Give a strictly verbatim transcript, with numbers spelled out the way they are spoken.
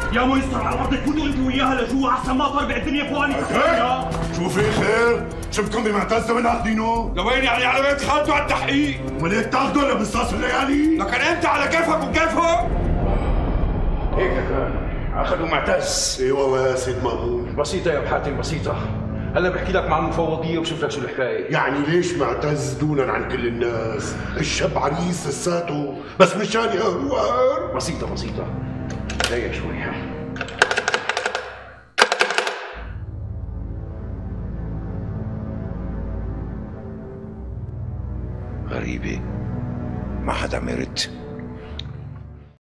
يا مو يستر على الارض، تفوتوا انت وياها لجوا احسن ما طربع الدنيا فوقاني. شو في خير؟ شفتكم بمعتز من اخذينه؟ لوين يعني؟ على بيت خالته على التحقيق. امال هيك تاخذوا لبصاص الليالي؟ لكن انت على كيفك وكيفه. هيك كان اخذوا معتز. ايوه يا سيد مامون. بسيطة يا ابو حاتم بسيطة. هلا بحكي لك مع المفوضية وبشوف لك شو الحكاية. يعني ليش معتز دونا عن كل الناس؟ الشاب عريس لساته، بس مشان يهروار. بسيطة بسيطة. ضيق شوي. غريبة، ما حدا مرد.